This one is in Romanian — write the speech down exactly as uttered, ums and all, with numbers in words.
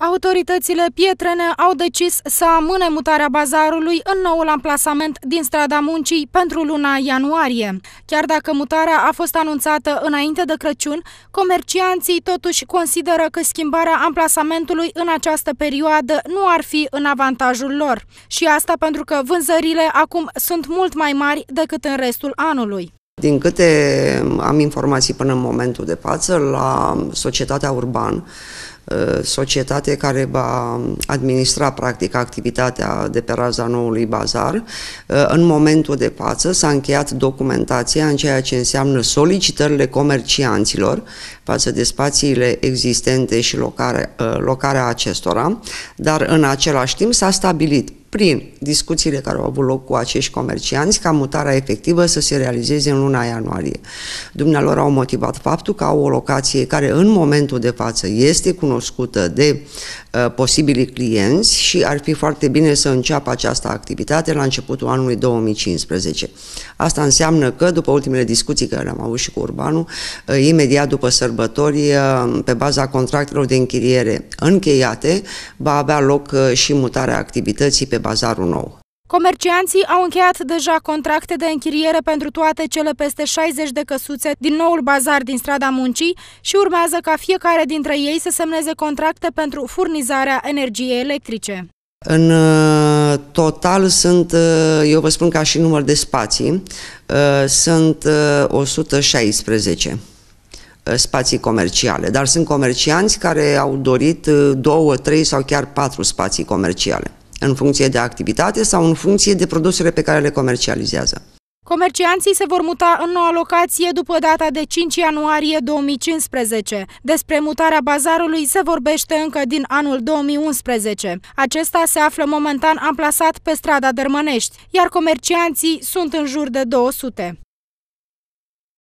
Autoritățile pietrene au decis să amâne mutarea bazarului în noul amplasament din Strada Muncii pentru luna ianuarie. Chiar dacă mutarea a fost anunțată înainte de Crăciun, comercianții totuși consideră că schimbarea amplasamentului în această perioadă nu ar fi în avantajul lor. Și asta pentru că vânzările acum sunt mult mai mari decât în restul anului. Din câte am informații până în momentul de față, la Societatea Urban, societate care va administra practic activitatea de pe raza noului bazar, în momentul de față s-a încheiat documentația în ceea ce înseamnă solicitările comercianților față de spațiile existente și locarea, locarea acestora, dar în același timp s-a stabilit prin discuțiile care au avut loc cu acești comercianți ca mutarea efectivă să se realizeze în luna ianuarie. Dumnealor au motivat faptul că au o locație care în momentul de față este cunoscută de uh, posibili clienți și ar fi foarte bine să înceapă această activitate la începutul anului două mii cincisprezece. Asta înseamnă că după ultimele discuții care le-am avut și cu Urbanul, uh, imediat după sărbători, uh, pe baza contractelor de închiriere încheiate, va avea loc uh, și mutarea activității pe bazarul nou. Comercianții au încheiat deja contracte de închiriere pentru toate cele peste șaizeci de căsuțe din noul bazar din Strada Muncii și urmează ca fiecare dintre ei să semneze contracte pentru furnizarea energiei electrice. În total sunt, eu vă spun ca și număr de spații, sunt o sută șaisprezece spații comerciale, dar sunt comercianți care au dorit două, trei sau chiar patru spații comerciale, în funcție de activitate sau în funcție de produsele pe care le comercializează. Comercianții se vor muta în noua locație după data de cinci ianuarie două mii cincisprezece. Despre mutarea bazarului se vorbește încă din anul două mii unsprezece. Acesta se află momentan amplasat pe strada Dărmănești, iar comercianții sunt în jur de două sute.